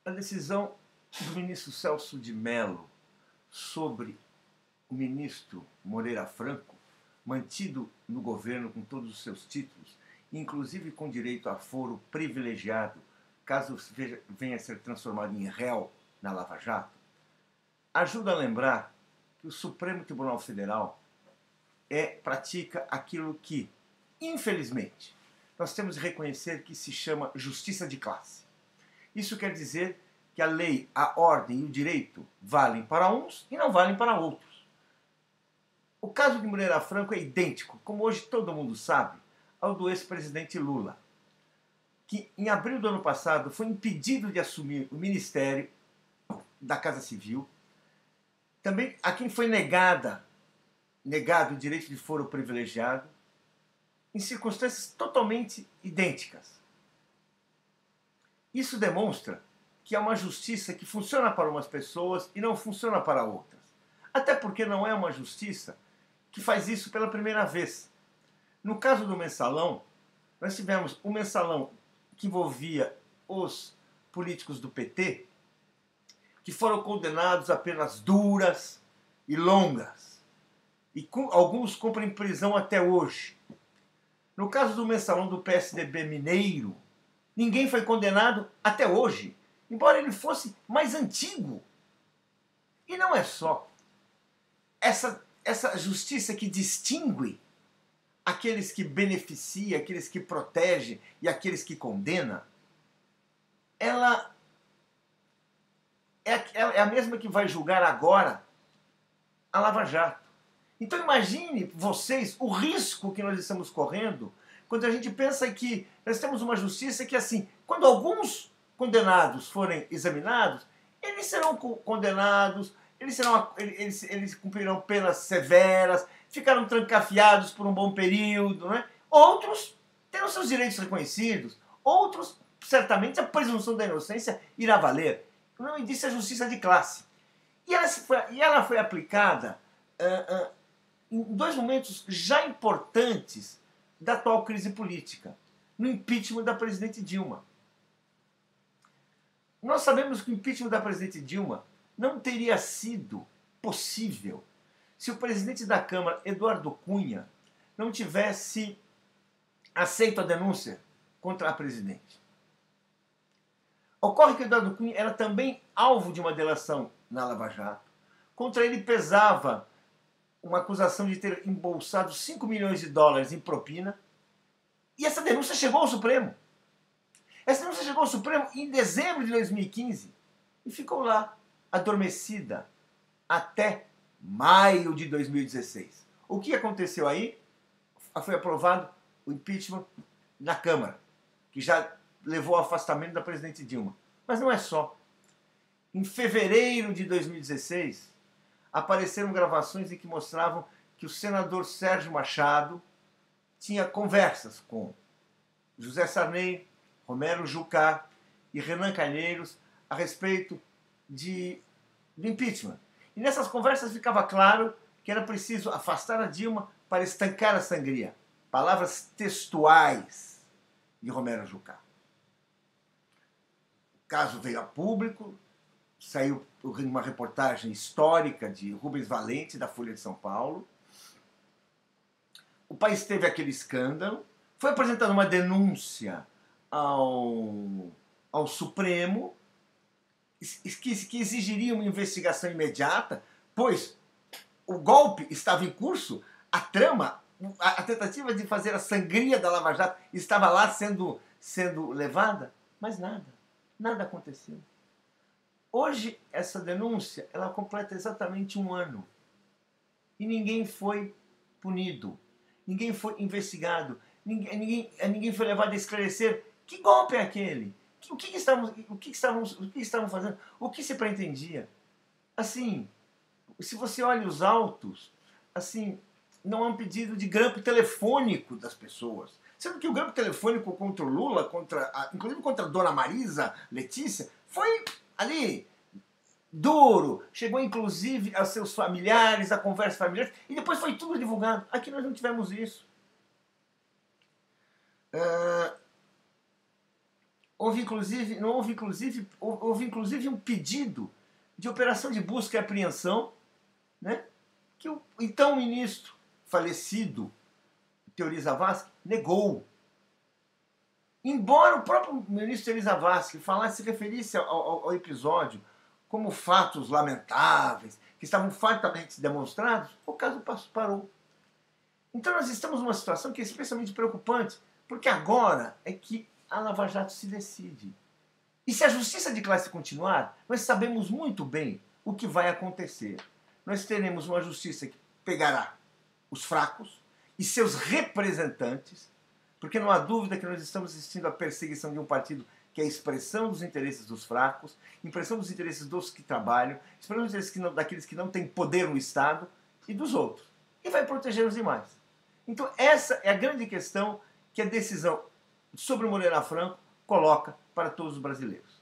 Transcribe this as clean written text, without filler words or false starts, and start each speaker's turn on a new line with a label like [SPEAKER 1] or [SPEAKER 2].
[SPEAKER 1] A decisão do ministro Celso de Mello sobre o ministro Moreira Franco, mantido no governo com todos os seus títulos, inclusive com direito a foro privilegiado, caso venha a ser transformado em réu na Lava Jato, ajuda a lembrar que o Supremo Tribunal Federal pratica aquilo que, infelizmente, nós temos de reconhecer que se chama justiça de classe. Isso quer dizer que a lei, a ordem e o direito valem para uns e não valem para outros. O caso de Moreira Franco é idêntico, como hoje todo mundo sabe, ao do ex-presidente Lula, que em abril do ano passado foi impedido de assumir o Ministério da Casa Civil, também a quem foi negado o direito de foro privilegiado, em circunstâncias totalmente idênticas. Isso demonstra que há uma justiça que funciona para umas pessoas e não funciona para outras. Até porque não é uma justiça que faz isso pela primeira vez. No caso do mensalão, nós tivemos um mensalão que envolvia os políticos do PT, que foram condenados a penas duras e longas. E alguns cumprem prisão até hoje. No caso do mensalão do PSDB mineiro, ninguém foi condenado até hoje, embora ele fosse mais antigo. E não é só essa justiça que distingue aqueles que beneficiam, aqueles que protegem e aqueles que condenam, ela é a mesma que vai julgar agora a Lava Jato. Então imagine vocês o risco que nós estamos correndo quando a gente pensa que nós temos uma justiça que, assim, quando alguns condenados forem examinados, eles serão condenados, eles cumprirão penas severas, ficaram trancafiados por um bom período, né? Outros terão seus direitos reconhecidos, outros, certamente, a presunção da inocência irá valer. O nome disso é justiça de classe. E ela foi aplicada em dois momentos já importantes da atual crise política, no impeachment da presidente Dilma. Nós sabemos que o impeachment da presidente Dilma não teria sido possível se o presidente da Câmara, Eduardo Cunha, não tivesse aceito a denúncia contra a presidente. Ocorre que Eduardo Cunha era também alvo de uma delação na Lava Jato. Contra ele pesava uma acusação de ter embolsado 5 milhões de dólares em propina. E essa denúncia chegou ao Supremo. Essa denúncia chegou ao Supremo em dezembro de 2015 e ficou lá, adormecida, até maio de 2016. O que aconteceu aí? Foi aprovado o impeachment na Câmara, que já levou ao afastamento da presidente Dilma. Mas não é só. Em fevereiro de 2016, apareceram gravações em que mostravam que o senador Sérgio Machado tinha conversas com José Sarney, Romero Jucá e Renan Calheiros a respeito do impeachment. E nessas conversas ficava claro que era preciso afastar a Dilma para estancar a sangria. Palavras textuais de Romero Jucá. O caso veio a público, saiu uma reportagem histórica de Rubens Valente, da Folha de São Paulo. O país teve aquele escândalo, foi apresentada uma denúncia ao Supremo, que exigiria uma investigação imediata, pois o golpe estava em curso, a trama, a tentativa de fazer a sangria da Lava Jato estava lá sendo levada, mas nada aconteceu. Hoje, essa denúncia, ela completa exatamente 1 ano. E ninguém foi punido. Ninguém foi investigado. Ninguém foi levado a esclarecer que golpe é aquele. O que estavam fazendo? O que se pretendia? Assim, se você olha os autos, assim, não há um pedido de grampo telefônico das pessoas. Sendo que o grampo telefônico contra o Lula, inclusive contra a dona Marisa Letícia, foi ali duro, chegou inclusive aos seus familiares, a conversa familiar, e depois foi tudo divulgado. Aqui nós não tivemos isso. houve inclusive um pedido de operação de busca e apreensão, né, que o então ministro falecido, Teori Zavascki, negou. Embora o próprio ministro Teori Zavascki se referisse ao episódio como fatos lamentáveis, que estavam fartamente demonstrados, o caso parou. Então nós estamos numa situação que é especialmente preocupante, porque agora é que a Lava Jato se decide. E se a justiça de classe continuar, nós sabemos muito bem o que vai acontecer. Nós teremos uma justiça que pegará os fracos e seus representantes, porque não há dúvida que nós estamos assistindo à perseguição de um partido que é a expressão dos interesses dos fracos, expressão dos interesses dos que trabalham, expressão dos interesses daqueles que não têm poder no Estado e dos outros. E vai proteger os demais. Então essa é a grande questão que a decisão sobre o Moreira Franco coloca para todos os brasileiros.